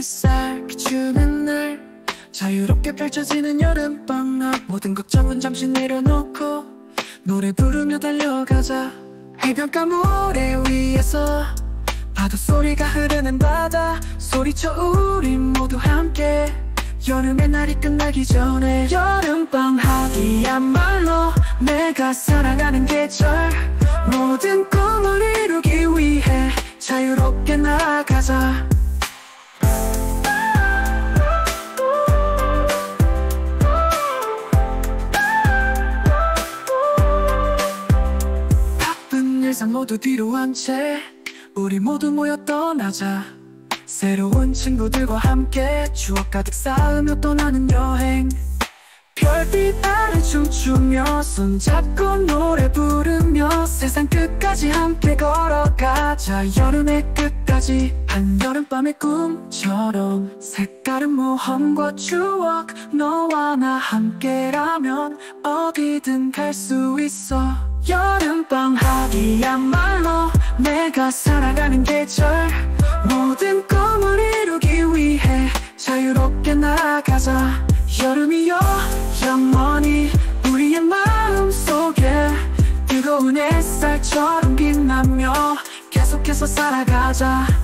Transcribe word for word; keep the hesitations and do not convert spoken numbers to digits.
햇살 비추는 날 자유롭게 펼쳐지는 여름방학 모든 걱정은 잠시 내려놓고 노래 부르며 달려가자. 해변가 모래 위에서 파도 소리가 흐르는 바다 소리쳐 우리 모두 함께 여름의 날이 끝나기 전에. 여름방학이야말로 내가 사랑하는 계절 모든 꿈을 이루기 위해 자유롭게 나아가자. 바쁜 일상 모두 뒤로 한 채 우리 모두 모여 떠나자. 새로운 친구들과 함께 추억 가득 쌓으며 떠나는 여행. 별빛 아래 춤추며 손잡고 노래 부르며 세상 끝까지 함께 걸어가자. 여름의 끝까지 한여름밤의 꿈처럼 색다른 모험과 추억 너와 나 함께라면 어디든 갈 수 있어. 여름방학이야말로 내가 사랑하는 계절 모든 꿈을 이루기 위해 자유롭게 나아가자. 여름이여 영원히 우리의 마음속에 뜨거운 햇살처럼 빛나며 계속해서 살아가자.